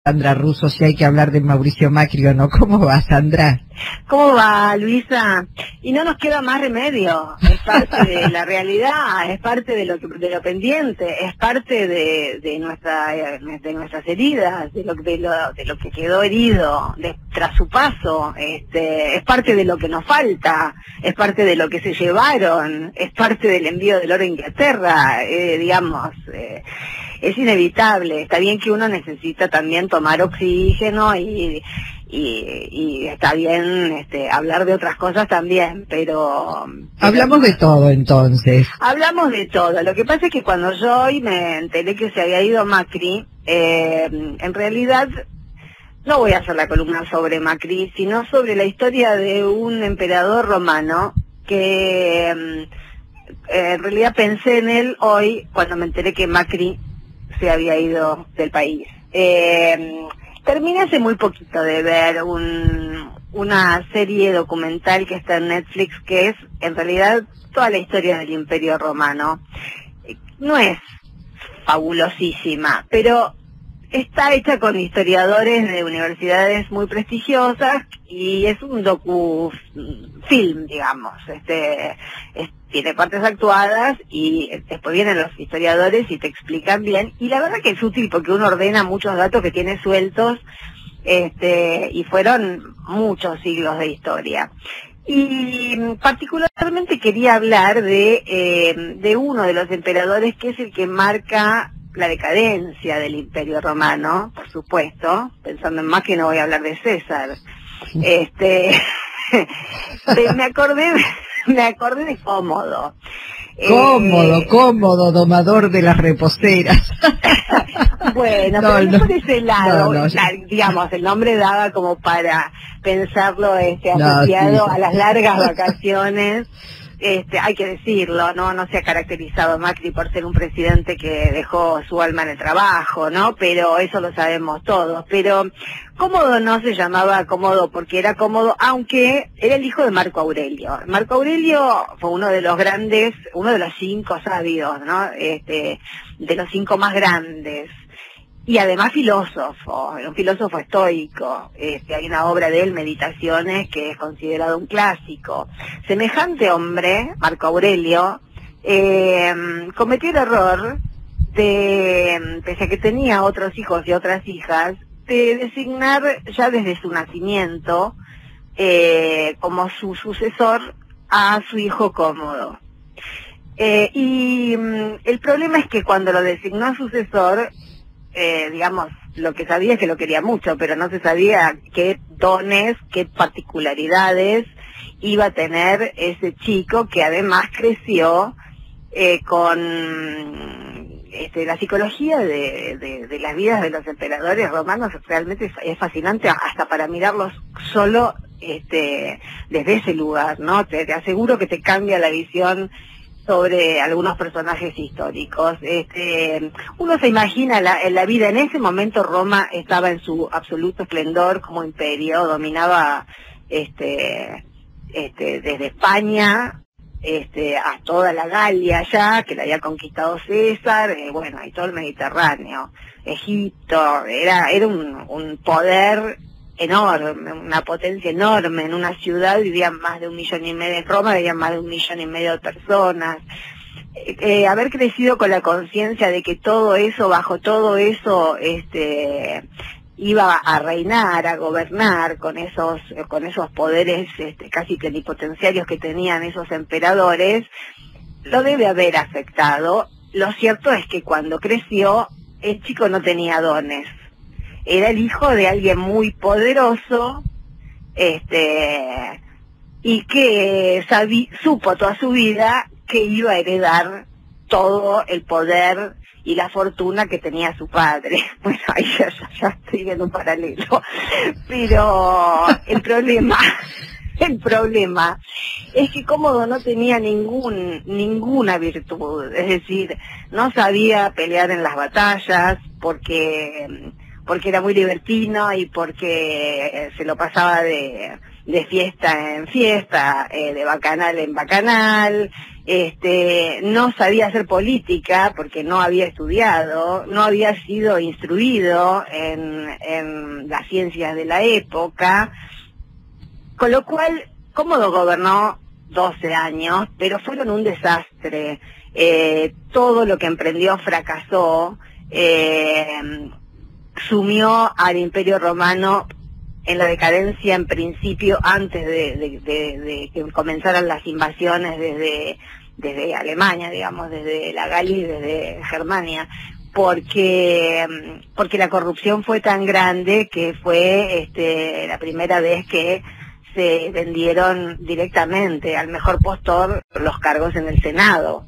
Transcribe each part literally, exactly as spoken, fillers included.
Sandra Russo, si hay que hablar de Mauricio Macri o no. ¿Cómo va, Sandra? ¿Cómo va, Luisa? Y no nos queda más remedio, es parte de la realidad, es parte de lo que, de lo pendiente, es parte de, de nuestra de nuestras heridas, de lo, de lo, de lo que quedó herido de, tras su paso, este, es parte de lo que nos falta, es parte de lo que se llevaron, es parte del envío del oro a Inglaterra, eh, digamos, eh, es inevitable. Está bien que uno necesita también tomar oxígeno y Y, y está bien este, hablar de otras cosas también, pero... Hablamos de todo, entonces. Hablamos de todo. Lo que pasa es que cuando yo hoy me enteré que se había ido Macri, eh, en realidad no voy a hacer la columna sobre Macri, sino sobre la historia de un emperador romano que eh, en realidad pensé en él hoy cuando me enteré que Macri se había ido del país. Eh, Terminé hace muy poquito de ver un, una serie documental que está en Netflix, que es en realidad toda la historia del Imperio Romano. No es fabulosísima, pero está hecha con historiadores de universidades muy prestigiosas y es un docu-film, digamos. Este, es, tiene partes actuadas y después vienen los historiadores y te explican bien. Y la verdad que es útil porque uno ordena muchos datos que tiene sueltos, este, y fueron muchos siglos de historia. Y particularmente quería hablar de, eh, de uno de los emperadores que es el que marca la decadencia del Imperio Romano, por supuesto, pensando en más que no voy a hablar de César. Este, me acordé, me acordé de Cómodo. Cómodo, eh, cómodo, domador de las reposteras. Bueno, no, pero no, no por ese lado, no, no, la, digamos, el nombre daba como para pensarlo este, no, asociado sí. a las largas vacaciones. Este, hay que decirlo, no no se ha caracterizado Macri por ser un presidente que dejó su alma en el trabajo, ¿no? Pero eso lo sabemos todos. Pero Cómodo no se llamaba Cómodo porque era cómodo, aunque era el hijo de Marco Aurelio. Marco Aurelio fue uno de los grandes, uno de los cinco sabios, ¿no? Este, de los cinco más grandes. Y además filósofo, un filósofo estoico. Este, hay una obra de él, Meditaciones, que es considerado un clásico. Semejante hombre, Marco Aurelio, eh, cometió el error de, pese a que tenía otros hijos y otras hijas, de designar ya desde su nacimiento eh, como su sucesor a su hijo Cómodo. Eh, y mm, el problema es que cuando lo designó sucesor, Eh, digamos, lo que sabía es que lo quería mucho, pero no se sabía qué dones, qué particularidades iba a tener ese chico que además creció eh, con este, la psicología de, de, de las vidas de los emperadores romanos. Realmente es, es fascinante hasta para mirarlos solo este, desde ese lugar, ¿no? Te, te aseguro que te cambia la visión sobre algunos personajes históricos. Este, uno se imagina la, la vida, en ese momento Roma estaba en su absoluto esplendor como imperio, dominaba este, este, desde España este, a toda la Galia ya, que la había conquistado César, eh, bueno, y todo el Mediterráneo, Egipto, era, era un, un poder enorme, una potencia enorme. En una ciudad vivían más de un millón y medio, en Roma vivían más de un millón y medio de personas. Eh, eh, haber crecido con la conciencia de que todo eso, bajo todo eso, este, iba a reinar, a gobernar con esos, con esos poderes este, casi plenipotenciarios que tenían esos emperadores, lo debe haber afectado. Lo cierto es que cuando creció, el chico no tenía dones. Era el hijo de alguien muy poderoso, este, y que sabí, supo toda su vida que iba a heredar todo el poder y la fortuna que tenía su padre. Bueno, ahí ya, ya, ya estoy viendo un paralelo. Pero el problema, el problema es que Cómodo no tenía ningún, ninguna virtud. Es decir, no sabía pelear en las batallas porque... porque era muy libertino y porque se lo pasaba de, de fiesta en fiesta, eh, de bacanal en bacanal. Este, no sabía hacer política porque no había estudiado, no había sido instruido en, en las ciencias de la época, con lo cual Cómodo gobernó doce años, pero fueron un desastre. Eh, todo lo que emprendió fracasó, eh, sumió al Imperio Romano en la decadencia en principio antes de, de, de, de que comenzaran las invasiones desde, desde Alemania, digamos, desde la Galia y desde Germania, porque, porque la corrupción fue tan grande que fue este, la primera vez que se vendieron directamente al mejor postor los cargos en el Senado,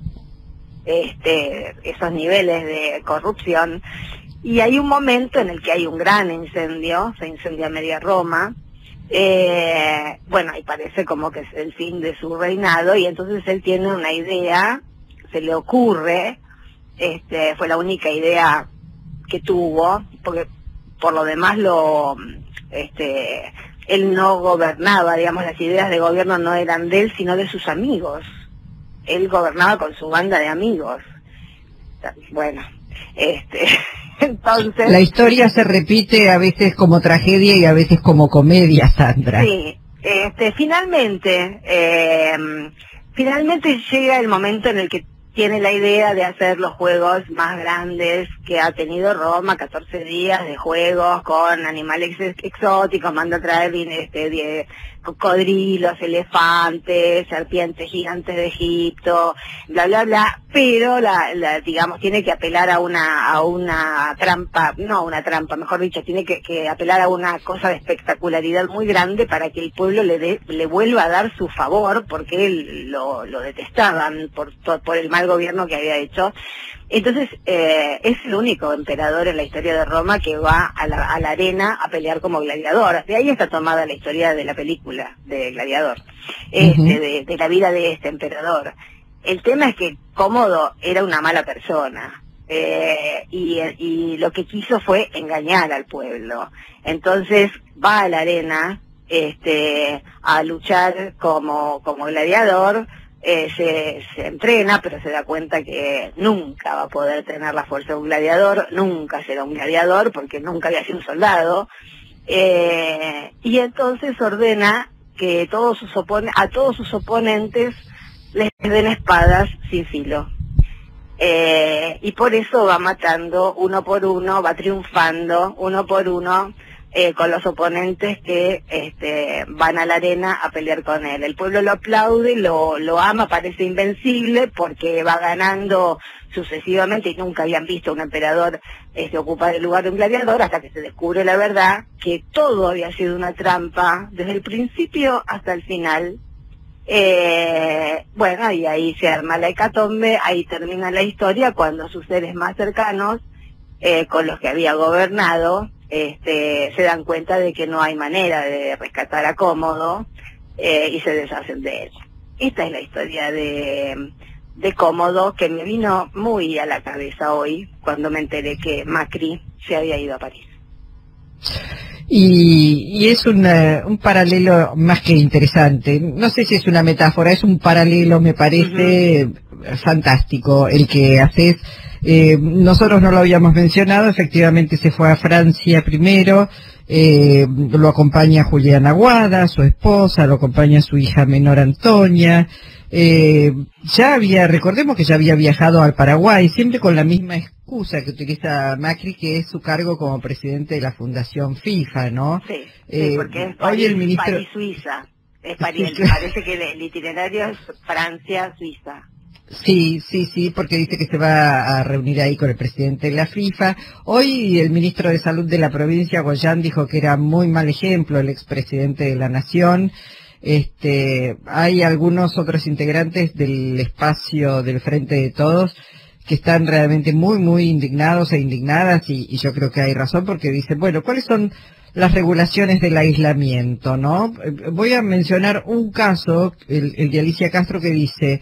este, esos niveles de corrupción. Y hay un momento en el que hay un gran incendio, se incendia media Roma, eh, bueno, y parece como que es el fin de su reinado, y entonces él tiene una idea, se le ocurre, este, fue la única idea que tuvo, porque por lo demás lo, este, él no gobernaba, digamos, las ideas de gobierno no eran de él, sino de sus amigos. Él gobernaba con su banda de amigos. Bueno, este, entonces... La historia se repite a veces como tragedia y a veces como comedia, Sandra. Sí, este, finalmente, eh, finalmente llega el momento en el que tiene la idea de hacer los juegos más grandes que ha tenido Roma, catorce días de juegos con animales ex exóticos, manda a traer este, de, cocodrilos, elefantes, serpientes gigantes de Egipto, bla bla bla, pero la, la digamos tiene que apelar a una a una trampa, no una trampa, mejor dicho, tiene que, que apelar a una cosa de espectacularidad muy grande para que el pueblo le dé, le vuelva a dar su favor, porque él lo, lo detestaban por, por el mal gobierno que había hecho. Entonces, eh, es el único emperador en la historia de Roma que va a la, a la arena a pelear como gladiador. De ahí está tomada la historia de la película de Gladiador, este, uh-huh. de, de la vida de este emperador. El tema es que Cómodo era una mala persona, eh, y, y lo que quiso fue engañar al pueblo. Entonces, va a la arena este, a luchar como, como gladiador. Eh, se, se entrena, pero se da cuenta que nunca va a poder tener la fuerza de un gladiador, nunca será un gladiador porque nunca había sido un soldado, eh, y entonces ordena que todos sus opon- a todos sus oponentes les den espadas sin filo, eh, y por eso va matando uno por uno, va triunfando uno por uno, Eh, con los oponentes que este, van a la arena a pelear con él. El pueblo lo aplaude, lo, lo ama, parece invencible porque va ganando sucesivamente y nunca habían visto a un emperador este, ocupar el lugar de un gladiador, hasta que se descubre la verdad, que todo había sido una trampa desde el principio hasta el final. Eh, bueno, y ahí se arma la hecatombe, ahí termina la historia cuando sus seres más cercanos, eh, con los que había gobernado, Este, se dan cuenta de que no hay manera de rescatar a Cómodo, eh, y se deshacen de él. Esta es la historia de, de Cómodo, que me vino muy a la cabeza hoy cuando me enteré que Macri se había ido a París. Y, y es una, un paralelo más que interesante. No sé si es una metáfora, es un paralelo, me parece uh-huh. fantástico el que haces. Eh, nosotros no lo habíamos mencionado, efectivamente se fue a Francia primero, eh, lo acompaña Juliana Aguada, su esposa, lo acompaña su hija menor Antonia, eh, ya había, recordemos que ya había viajado al Paraguay, siempre con la misma excusa que utiliza Macri, que es su cargo como presidente de la Fundación FIFA, ¿no? Sí, eh, sí porque es París, hoy el ministro... París-Suiza, es París, sí, parece que el itinerario es Francia-Suiza. Sí, sí, sí, porque dice que se va a reunir ahí con el presidente de la FIFA. Hoy el ministro de Salud de la provincia, Goyán, dijo que era muy mal ejemplo el expresidente de la Nación. Este, hay algunos otros integrantes del espacio del Frente de Todos que están realmente muy, muy indignados e indignadas, y, y yo creo que hay razón, porque dicen, bueno, ¿cuáles son las regulaciones del aislamiento, no? Voy a mencionar un caso, el, el de Alicia Castro, que dice...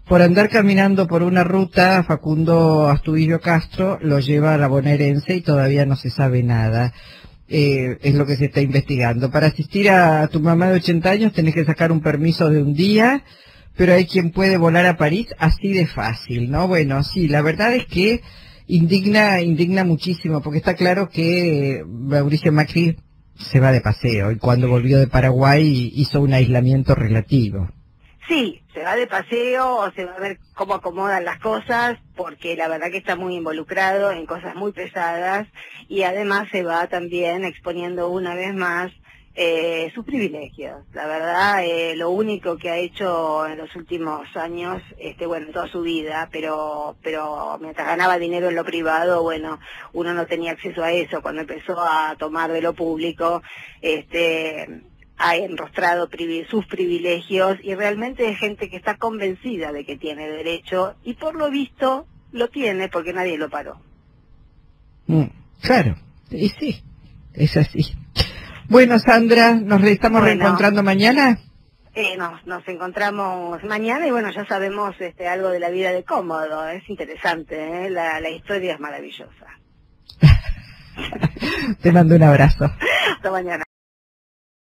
por andar caminando por una ruta, Facundo Astudillo Castro lo lleva a la bonaerense y todavía no se sabe nada. Eh, es lo que se está investigando. Para asistir a tu mamá de ochenta años tenés que sacar un permiso de un día, pero hay quien puede volar a París así de fácil, ¿no? Bueno, sí, la verdad es que indigna, indigna muchísimo, porque está claro que Mauricio Macri se va de paseo y cuando volvió de Paraguay hizo un aislamiento relativo. Sí, se va de paseo o se va a ver cómo acomodan las cosas, porque la verdad que está muy involucrado en cosas muy pesadas y además se va también exponiendo una vez más eh, sus privilegios. La verdad, eh, lo único que ha hecho en los últimos años, este, bueno, toda su vida, pero, pero mientras ganaba dinero en lo privado, bueno, uno no tenía acceso a eso. Cuando empezó a tomar de lo público, este, ha enrostrado privi- sus privilegios y realmente es gente que está convencida de que tiene derecho y por lo visto lo tiene porque nadie lo paró. Mm, claro, y sí, es así. Bueno, Sandra, ¿nos re- estamos Bueno. reencontrando mañana? Eh, nos, nos encontramos mañana y bueno, ya sabemos este, algo de la vida de Cómodo. Es interesante, ¿eh? la, la historia es maravillosa. Te mando un abrazo. Hasta mañana.